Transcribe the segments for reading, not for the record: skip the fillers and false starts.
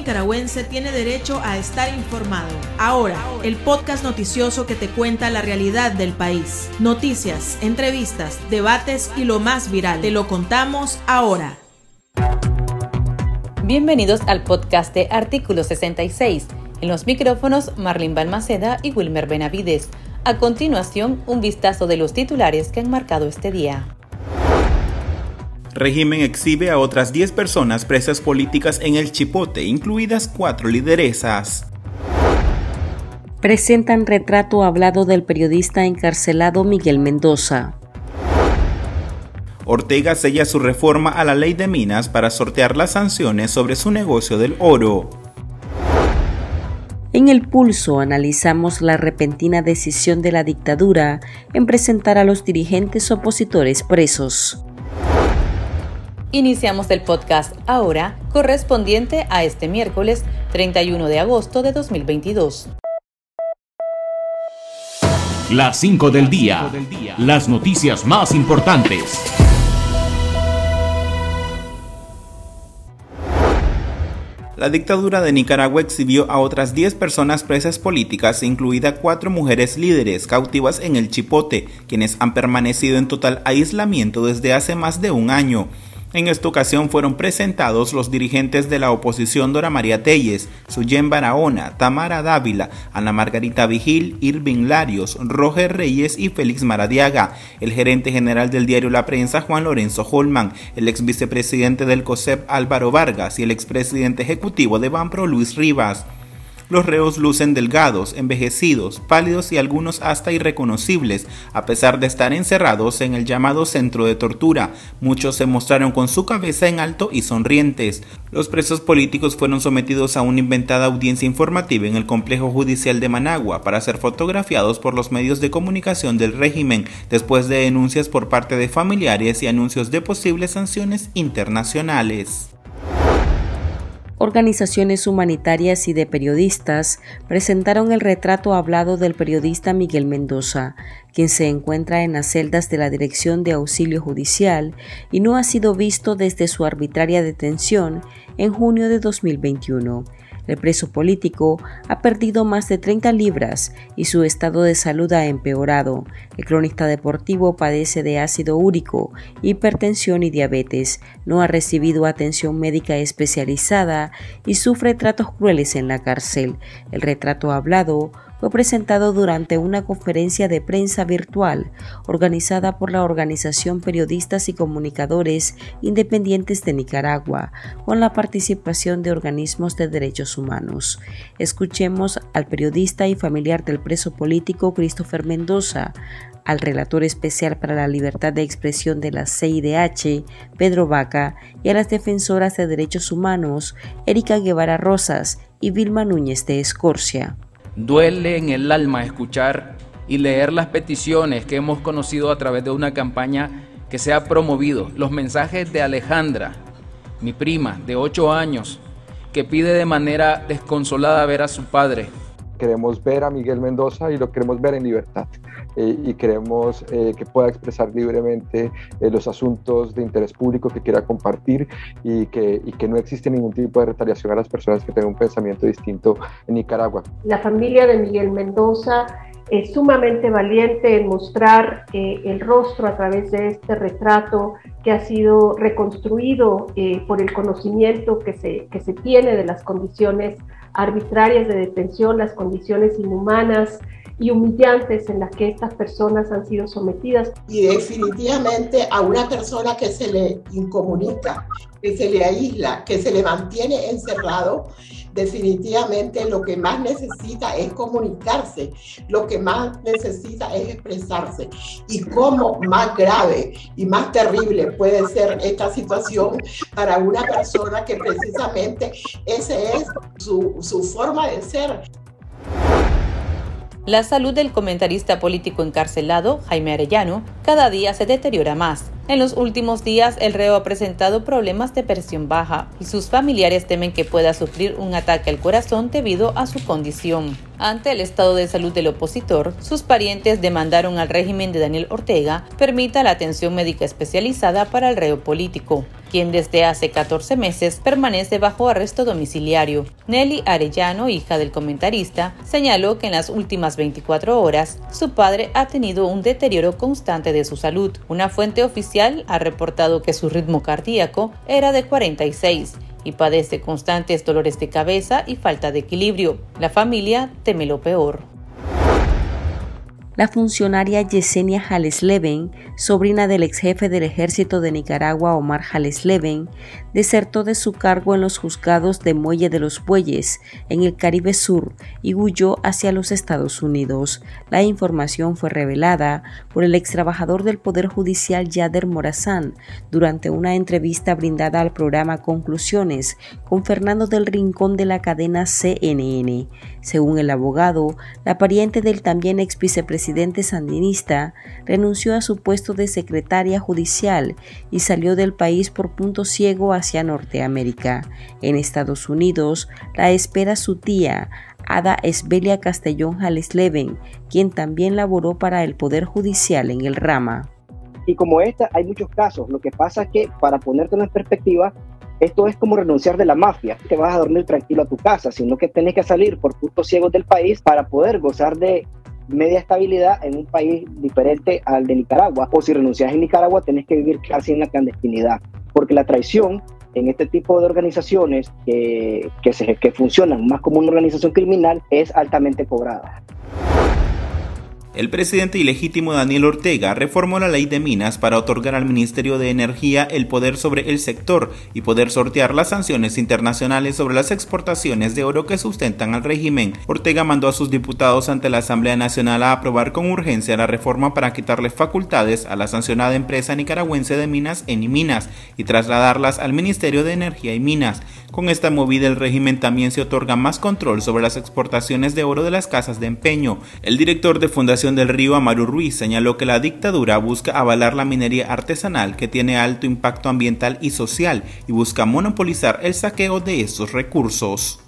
nicaragüense tiene derecho a estar informado. Ahora, el podcast noticioso que te cuenta la realidad del país. Noticias, entrevistas, debates y lo más viral. Te lo contamos ahora. Bienvenidos al podcast de Artículo 66. En los micrófonos, Marlene Balmaceda y Wilmer Benavides. A continuación, un vistazo de los titulares que han marcado este día. Régimen exhibe a otras 10 personas presas políticas en el Chipote, incluidas 4 lideresas. Presentan retrato hablado del periodista encarcelado Miguel Mendoza. Ortega sella su reforma a la ley de minas para sortear las sanciones sobre su negocio del oro. En El Pulso analizamos la repentina decisión de la dictadura en presentar a los dirigentes opositores presos. Iniciamos el podcast ahora, correspondiente a este miércoles 31 de agosto de 2022. Las 5 del día. Las noticias más importantes. La dictadura de Nicaragua exhibió a otras 10 personas presas políticas, incluidas 4 mujeres líderes cautivas en el Chipote, quienes han permanecido en total aislamiento desde hace más de un año. En esta ocasión fueron presentados los dirigentes de la oposición Dora María Telles, Suyén Barahona, Tamara Dávila, Ana Margarita Vigil, Irving Larios, Roger Reyes y Félix Maradiaga, el gerente general del diario La Prensa Juan Lorenzo Holman, el ex vicepresidente del COSEP Álvaro Vargas y el expresidente ejecutivo de Banpro Luis Rivas. Los reos lucen delgados, envejecidos, pálidos y algunos hasta irreconocibles, a pesar de estar encerrados en el llamado centro de tortura. Muchos se mostraron con su cabeza en alto y sonrientes. Los presos políticos fueron sometidos a una inventada audiencia informativa en el complejo judicial de Managua para ser fotografiados por los medios de comunicación del régimen, después de denuncias por parte de familiares y anuncios de posibles sanciones internacionales. Organizaciones humanitarias y de periodistas presentaron el retrato hablado del periodista Miguel Mendoza, quien se encuentra en las celdas de la Dirección de Auxilio Judicial y no ha sido visto desde su arbitraria detención en junio de 2021. El preso político ha perdido más de 30 libras y su estado de salud ha empeorado. El cronista deportivo padece de ácido úrico, hipertensión y diabetes. No ha recibido atención médica especializada y sufre tratos crueles en la cárcel. El retrato hablado fue presentado durante una conferencia de prensa virtual organizada por la Organización Periodistas y Comunicadores Independientes de Nicaragua, con la participación de organismos de derechos humanos. Escuchemos al periodista y familiar del preso político Christopher Mendoza, al relator especial para la libertad de expresión de la CIDH, Pedro Vaca, y a las defensoras de derechos humanos, Erika Guevara Rosas y Vilma Núñez de Escorcia. Duele en el alma escuchar y leer las peticiones que hemos conocido a través de una campaña que se ha promovido. Los mensajes de Alejandra, mi prima de 8 años, que pide de manera desconsolada ver a su padre. Queremos ver a Miguel Mendoza y lo queremos ver en libertad y queremos que pueda expresar libremente los asuntos de interés público que quiera compartir y que no existe ningún tipo de retaliación a las personas que tengan un pensamiento distinto en Nicaragua. La familia de Miguel Mendoza es sumamente valiente en mostrar el rostro a través de este retrato que ha sido reconstruido por el conocimiento que se tiene de las condiciones arbitrarias de detención, las condiciones inhumanas y humillantes en las que estas personas han sido sometidas. Y definitivamente a una persona que se le incomunica, que se le aísla, que se le mantiene encerrado, definitivamente lo que más necesita es comunicarse, lo que más necesita es expresarse. Y cómo más grave y más terrible puede ser esta situación para una persona que precisamente esa es su forma de ser. La salud del comentarista político encarcelado, Jaime Arellano, cada día se deteriora más. En los últimos días, el reo ha presentado problemas de presión baja y sus familiares temen que pueda sufrir un ataque al corazón debido a su condición. Ante el estado de salud del opositor, sus parientes demandaron al régimen de Daniel Ortega permita la atención médica especializada para el reo político, quien desde hace 14 meses permanece bajo arresto domiciliario. Nelly Arellano, hija del comentarista, señaló que en las últimas 24 horas su padre ha tenido un deterioro constante de su salud. Una fuente oficial ha reportado que su ritmo cardíaco era de 46 y padece constantes dolores de cabeza y falta de equilibrio. La familia teme lo peor. La funcionaria Yesenia Jales Leven, sobrina del ex jefe del ejército de Nicaragua Omar Jales Leven, desertó de su cargo en los juzgados de Muelle de los Bueyes, en el Caribe Sur, y huyó hacia los Estados Unidos. La información fue revelada por el ex trabajador del Poder Judicial Yader Morazán durante una entrevista brindada al programa Conclusiones con Fernando del Rincón de la cadena CNN. Según el abogado, la pariente del también ex vicepresidente sandinista renunció a su puesto de secretaria judicial y salió del país por punto ciego hacia Norteamérica. En Estados Unidos la espera su tía, Ada Esbelia Castellón Jales Leven, quien también laboró para el Poder Judicial en el Rama. Y como esta, hay muchos casos. Lo que pasa es que, para ponértelo en perspectiva, esto es como renunciar de la mafia. Te vas a dormir tranquilo a tu casa, sino que tenés que salir por puntos ciegos del país para poder gozar de media estabilidad en un país diferente al de Nicaragua. O si renuncias en Nicaragua, tenés que vivir casi en la clandestinidad. Porque la traición en este tipo de organizaciones que funcionan más como una organización criminal es altamente cobrada. El presidente ilegítimo Daniel Ortega reformó la ley de minas para otorgar al Ministerio de Energía el poder sobre el sector y poder sortear las sanciones internacionales sobre las exportaciones de oro que sustentan al régimen. Ortega mandó a sus diputados ante la Asamblea Nacional a aprobar con urgencia la reforma para quitarle facultades a la sancionada empresa nicaragüense de minas Eniminas y trasladarlas al Ministerio de Energía y Minas. Con esta movida el régimen también se otorga más control sobre las exportaciones de oro de las casas de empeño. El director de Fundación del Río, Amaru Ruiz, señaló que la dictadura busca avalar la minería artesanal que tiene alto impacto ambiental y social y busca monopolizar el saqueo de estos recursos.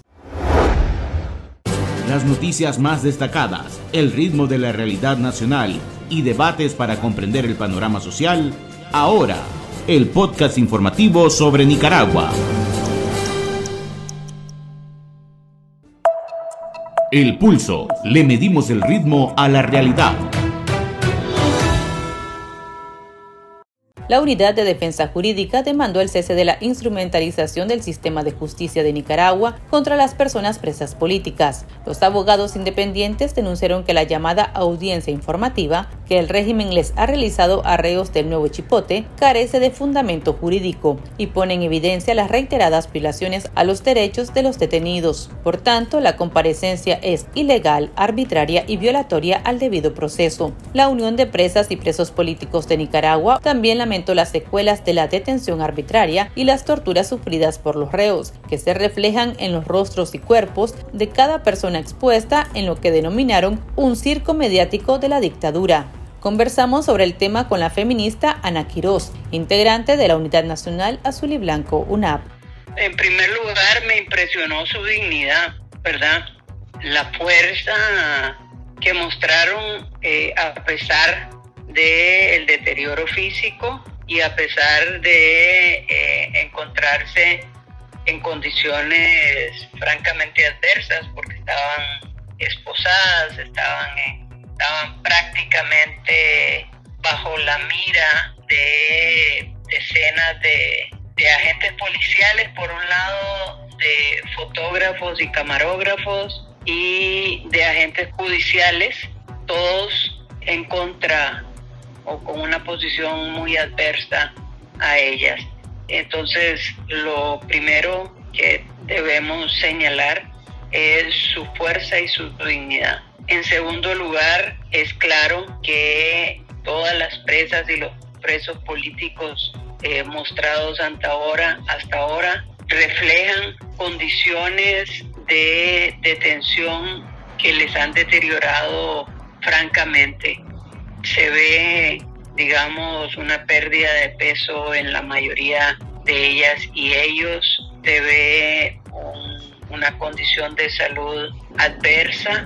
Las noticias más destacadas, el ritmo de la realidad nacional y debates para comprender el panorama social. Ahora, el podcast informativo sobre Nicaragua. El Pulso. Le medimos el ritmo a la realidad. La Unidad de Defensa Jurídica demandó el cese de la instrumentalización del sistema de justicia de Nicaragua contra las personas presas políticas. Los abogados independientes denunciaron que la llamada audiencia informativa que el régimen les ha realizado a reos del Nuevo Chipote carece de fundamento jurídico y pone en evidencia las reiteradas violaciones a los derechos de los detenidos. Por tanto, la comparecencia es ilegal, arbitraria y violatoria al debido proceso. La Unión de Presas y Presos Políticos de Nicaragua también lamentó las secuelas de la detención arbitraria y las torturas sufridas por los reos, que se reflejan en los rostros y cuerpos de cada persona expuesta en lo que denominaron un circo mediático de la dictadura. Conversamos sobre el tema con la feminista Ana Quiroz, integrante de la Unidad Nacional Azul y Blanco, UNAP. En primer lugar, me impresionó su dignidad, ¿verdad? La fuerza que mostraron a pesar del deterioro físico y a pesar de encontrarse en condiciones francamente adversas, porque estaban esposadas, estaban prácticamente bajo la mira de decenas de agentes policiales, por un lado, de fotógrafos y camarógrafos, y de agentes judiciales, todos en contra o con una posición muy adversa a ellas. Entonces, lo primero que debemos señalar es su fuerza y su dignidad. En segundo lugar, es claro que todas las presas y los presos políticos mostrados hasta ahora reflejan condiciones de detención que les han deteriorado francamente. Se ve, digamos, una pérdida de peso en la mayoría de ellas y ellos. Se ve un una condición de salud adversa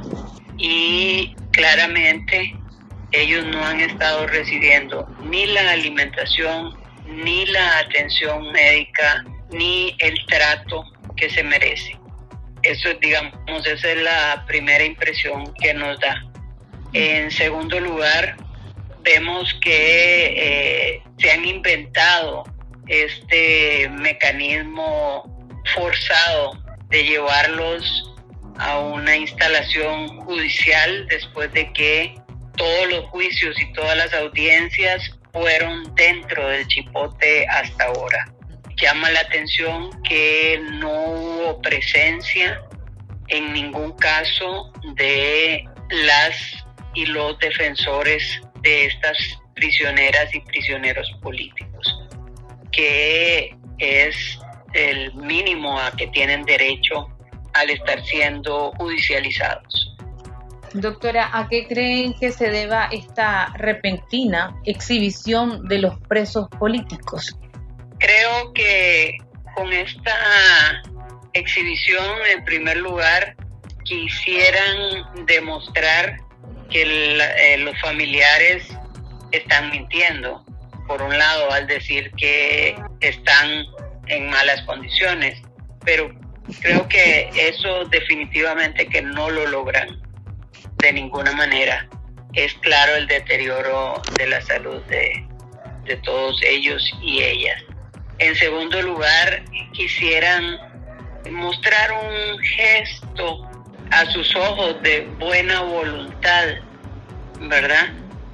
y claramente ellos no han estado recibiendo ni la alimentación, ni la atención médica, ni el trato que se merece. Eso, digamos, esa es la primera impresión que nos da. En segundo lugar, vemos que se han inventado este mecanismo forzado de llevarlos a una instalación judicial después de que todos los juicios y todas las audiencias fueron dentro del Chipote hasta ahora. Llama la atención que no hubo presencia en ningún caso de las y los defensores de estas prisioneras y prisioneros políticos, que es el mínimo a que tienen derecho al estar siendo judicializados. Doctora, ¿a qué creen que se deba esta repentina exhibición de los presos políticos? Creo que con esta exhibición, en primer lugar, quisieran demostrar que los familiares están mintiendo, por un lado, al decir que están en malas condiciones, pero creo que eso definitivamente que no lo logran de ninguna manera. Es claro el deterioro de la salud de todos ellos y ellas. En segundo lugar, quisieran mostrar un gesto a sus ojos de buena voluntad, ¿verdad?,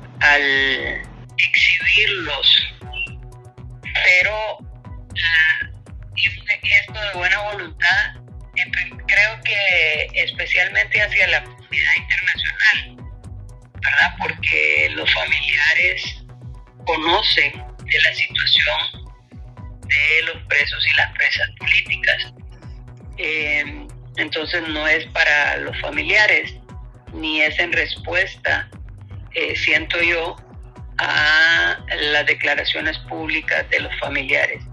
al exhibirlos, pero este gesto de buena voluntad creo que especialmente hacia la comunidad internacional, ¿verdad?, porque los familiares conocen de la situación de los presos y las presas políticas. Entonces no es para los familiares, ni es en respuesta, siento yo, a las declaraciones públicas de los familiares.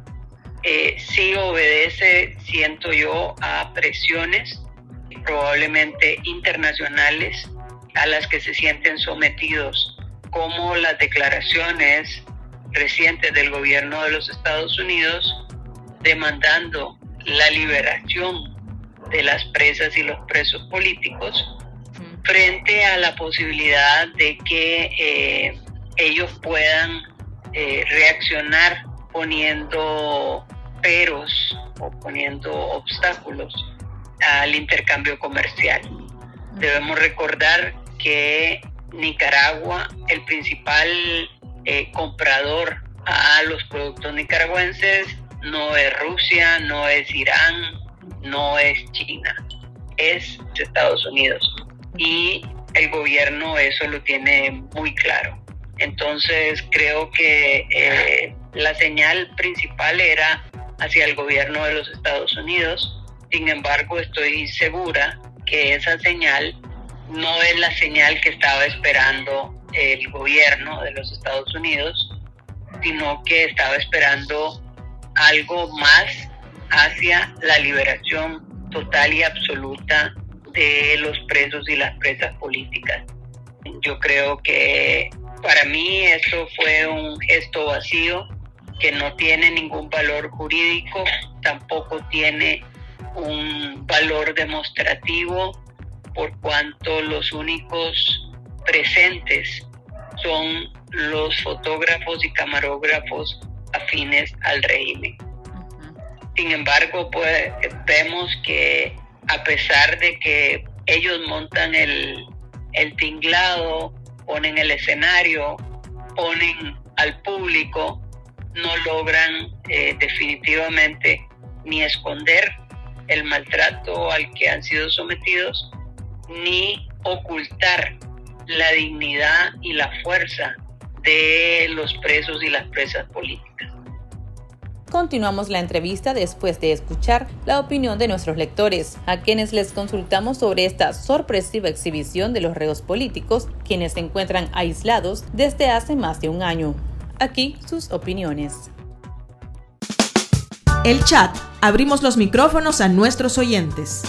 Sí obedece, siento yo, a presiones probablemente internacionales a las que se sienten sometidos, como las declaraciones recientes del gobierno de los Estados Unidos demandando la liberación de las presas y los presos políticos frente a la posibilidad de que ellos puedan reaccionar poniendo peros o poniendo obstáculos al intercambio comercial. Debemos recordar que Nicaragua, el principal comprador a los productos nicaragüenses, no es Rusia, no es Irán, no es China, es Estados Unidos. Y el gobierno eso lo tiene muy claro. Entonces creo que la señal principal era hacia el gobierno de los Estados Unidos. Sin embargo, estoy segura que esa señal no es la señal que estaba esperando el gobierno de los Estados Unidos, sino que estaba esperando algo más hacia la liberación total y absoluta de los presos y las presas políticas. Yo creo que para mí eso fue un gesto vacío que no tiene ningún valor jurídico, tampoco tiene un valor demostrativo, por cuanto los únicos presentes son los fotógrafos y camarógrafos afines al régimen. Sin embargo, pues, vemos que a pesar de que ellos montan el tinglado, ponen el escenario, ponen al público, no logran definitivamente ni esconder el maltrato al que han sido sometidos, ni ocultar la dignidad y la fuerza de los presos y las presas políticas. Continuamos la entrevista después de escuchar la opinión de nuestros lectores, a quienes les consultamos sobre esta sorpresiva exhibición de los reos políticos, quienes se encuentran aislados desde hace más de un año. Aquí sus opiniones. El chat Abrimos los micrófonos a nuestros oyentes.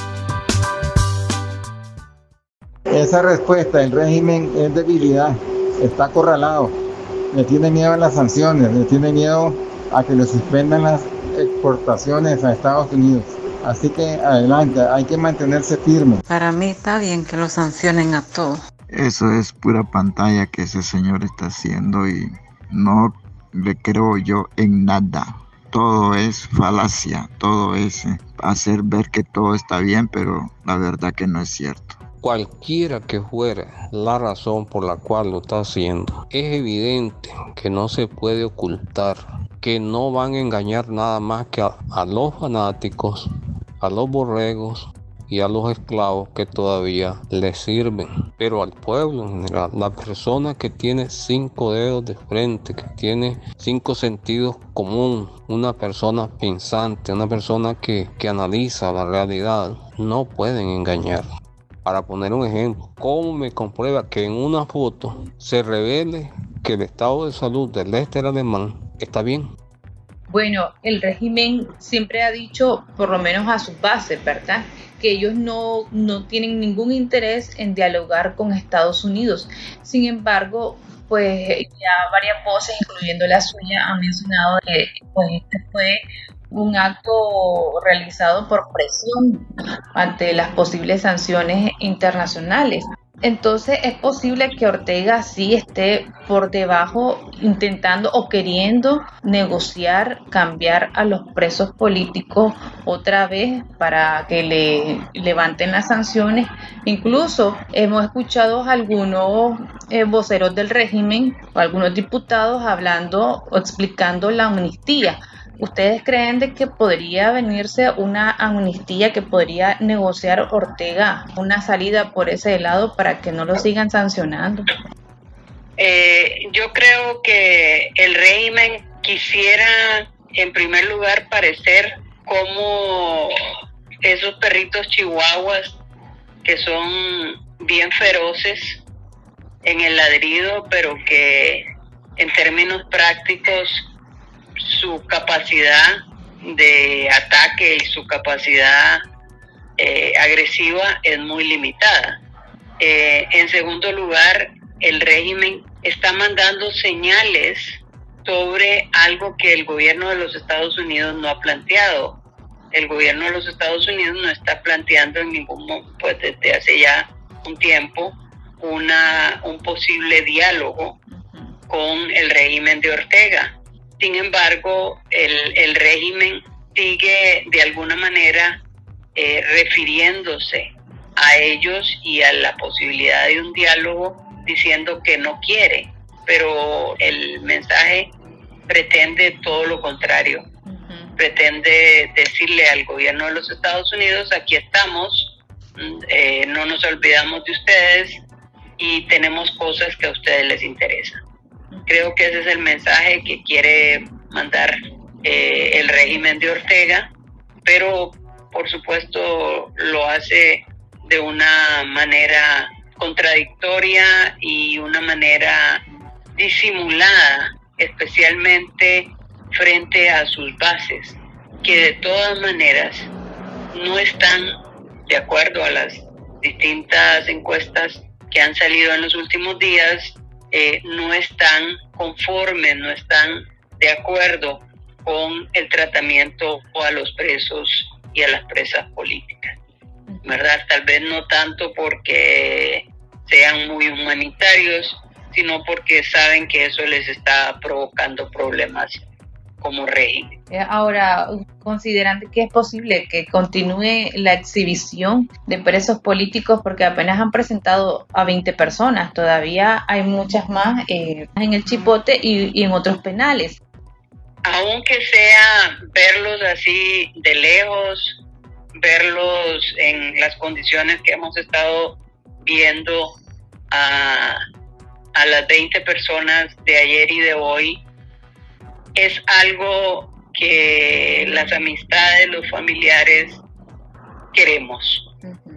Esa respuesta del régimen es debilidad, está acorralado, le tiene miedo a las sanciones, le tiene miedo a que le suspendan las exportaciones a Estados Unidos. Así que adelante, hay que mantenerse firme. Para mí está bien que lo sancionen a todos. Eso es pura pantalla que ese señor está haciendo y no le creo yo en nada. Todo es falacia, todo es hacer ver que todo está bien, pero la verdad que no es cierto. Cualquiera que fuera la razón por la cual lo está haciendo, es evidente que no se puede ocultar, que no van a engañar nada más que a los fanáticos, a los borregos y a los esclavos que todavía les sirven, pero al pueblo en general, la persona que tiene 5 dedos de frente, que tiene 5 sentidos comunes, una persona pensante, una persona que analiza la realidad, no pueden engañar. Para poner un ejemplo, ¿cómo me comprueba que en una foto se revele que el estado de salud del Lester alemán está bien? Bueno, el régimen siempre ha dicho, por lo menos a sus bases, ¿verdad?, que ellos no tienen ningún interés en dialogar con Estados Unidos. Sin embargo, pues ya varias voces, incluyendo la suya, han mencionado que pues este fue un acto realizado por presión ante las posibles sanciones internacionales. Entonces es posible que Ortega sí esté por debajo intentando o queriendo negociar, cambiar a los presos políticos otra vez para que le levanten las sanciones. Incluso hemos escuchado a algunos voceros del régimen o algunos diputados hablando o explicando la amnistía. ¿Ustedes creen de que podría venirse una amnistía, que podría negociar Ortega una salida por ese lado para que no lo sigan sancionando? Yo creo que el régimen quisiera, en primer lugar, parecer como esos perritos chihuahuas que son bien feroces en el ladrido, pero que en términos prácticos su capacidad de ataque y su capacidad agresiva es muy limitada. En segundo lugar, el régimen está mandando señales sobre algo que el gobierno de los Estados Unidos no ha planteado. El gobierno de los Estados Unidos no está planteando en ningún momento, pues desde hace ya un tiempo, un posible diálogo con el régimen de Ortega. Sin embargo, el régimen sigue de alguna manera refiriéndose a ellos y a la posibilidad de un diálogo, diciendo que no quiere, pero el mensaje pretende todo lo contrario. Pretende decirle al gobierno de los Estados Unidos: aquí estamos, no nos olvidamos de ustedes y tenemos cosas que a ustedes les interesan. Creo que ese es el mensaje que quiere mandar el régimen de Ortega, pero por supuesto lo hace de una manera contradictoria y una manera disimulada, especialmente frente a sus bases, que de todas maneras no están, de acuerdo a las distintas encuestas que han salido en los últimos días, no están conformes, no están de acuerdo con el tratamiento a los presos y a las presas políticas, ¿verdad? Tal vez no tanto porque sean muy humanitarios, sino porque saben que eso les está provocando problemas como régimen. Ahora, ¿consideran que es posible que continúe la exhibición de presos políticos? Porque apenas han presentado a 20 personas, todavía hay muchas más en el Chipote y en otros penales. Aunque sea verlos así de lejos, verlos en las condiciones que hemos estado viendo a las 20 personas de ayer y de hoy, es algo que las amistades, los familiares queremos.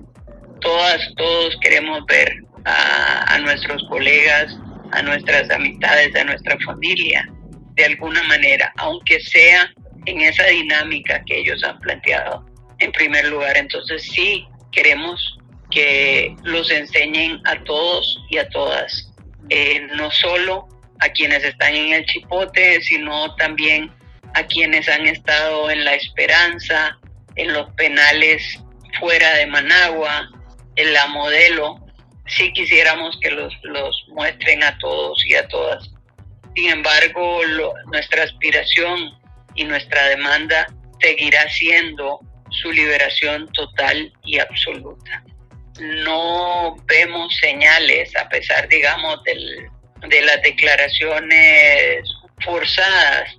Todos queremos ver a nuestros colegas, a nuestras amistades, a nuestra familia, de alguna manera, aunque sea en esa dinámica que ellos han planteado en primer lugar. Entonces sí queremos que los enseñen a todos y a todas, no solo a quienes están en el Chipote, sino también a quienes han estado en La Esperanza, en los penales fuera de Managua, en La Modelo. Sí quisiéramos que los muestren a todos y a todas. Sin embargo, nuestra aspiración y nuestra demanda seguirá siendo su liberación total y absoluta. No vemos señales, a pesar, digamos, de las declaraciones forzadas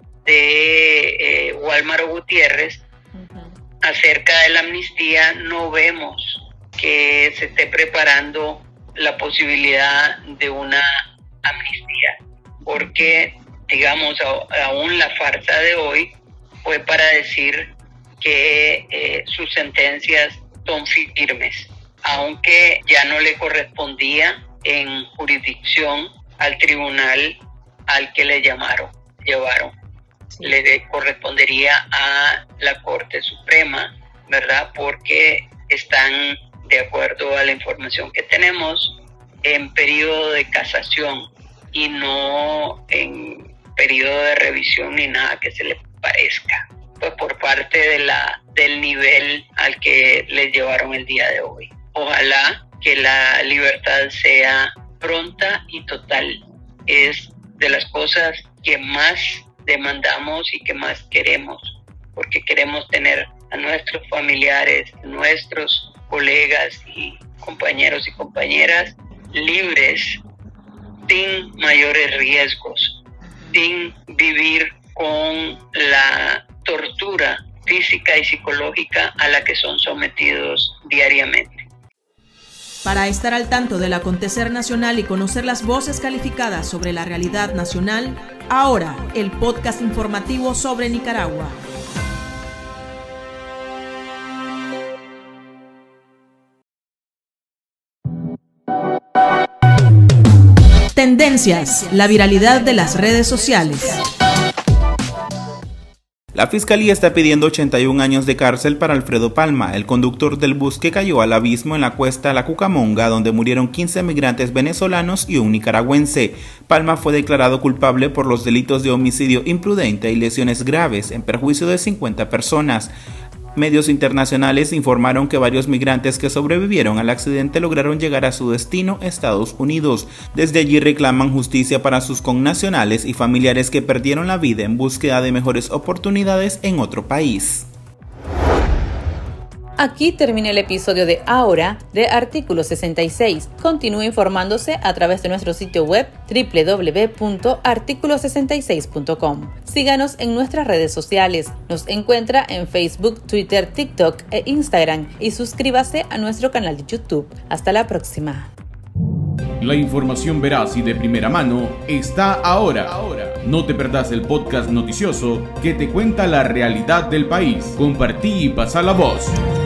de Wálmaro Gutiérrez acerca de la amnistía. No vemos que se esté preparando la posibilidad de una amnistía, porque, digamos, aún la farsa de hoy fue para decir que sus sentencias son firmes, aunque ya no le correspondía en jurisdicción al tribunal al que le llevaron. Sí. Le correspondería a la Corte Suprema, ¿verdad? Porque están, de acuerdo a la información que tenemos, en periodo de casación y no en periodo de revisión ni nada que se le parezca, pues por parte del nivel al que les llevaron el día de hoy. Ojalá que la libertad sea pronta y total. Es de las cosas que más demandamos y que más queremos, porque queremos tener a nuestros familiares, nuestros colegas y compañeros y compañeras libres, sin mayores riesgos, sin vivir con la tortura física y psicológica a la que son sometidos diariamente. Para estar al tanto del acontecer nacional y conocer las voces calificadas sobre la realidad nacional, ahora el podcast informativo sobre Nicaragua. Tendencias, la viralidad de las redes sociales. La Fiscalía está pidiendo 81 años de cárcel para Alfredo Palma, el conductor del bus que cayó al abismo en la cuesta La Cucamonga, donde murieron 15 migrantes venezolanos y un nicaragüense. Palma fue declarado culpable por los delitos de homicidio imprudente y lesiones graves en perjuicio de 50 personas. Medios internacionales informaron que varios migrantes que sobrevivieron al accidente lograron llegar a su destino, Estados Unidos. Desde allí reclaman justicia para sus connacionales y familiares que perdieron la vida en búsqueda de mejores oportunidades en otro país. Aquí termina el episodio de Ahora de Artículo 66. Continúe informándose a través de nuestro sitio web www.articulo66.com. Síganos en nuestras redes sociales. Nos encuentra en Facebook, Twitter, TikTok e Instagram y suscríbase a nuestro canal de YouTube. Hasta la próxima. La información veraz y de primera mano está ahora. No te perdás el podcast noticioso que te cuenta la realidad del país. Compartí y pasa la voz.